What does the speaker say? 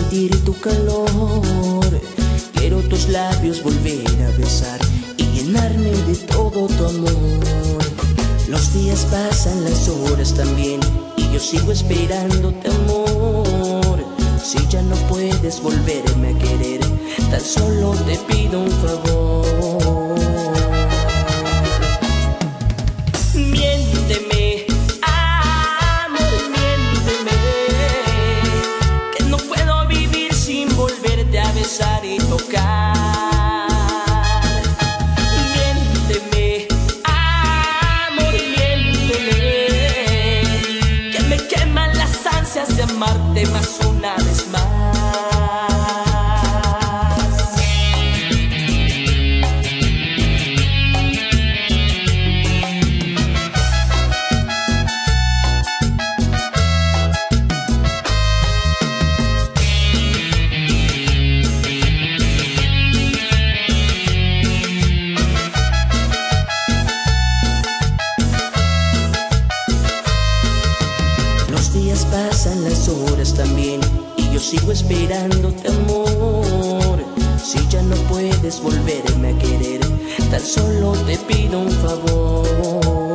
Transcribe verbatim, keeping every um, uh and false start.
sentir tu calor. Quiero tus labios volver a besar y llenarme de todo tu amor. Los días pasan, las horas también, y yo sigo esperándote, amor. Si ya no puedes volverme a querer, tan solo te pido un favor. Miénteme, amor, miénteme, que no puedo vivir sin volverte a besar y tocar. Miénteme, amor, miénteme, que me queman las ansias de amarte más una vez más. Los días pasan, las horas también, y yo sigo esperándote, amor. Si ya no puedes volverme a querer, tan solo te pido un favor.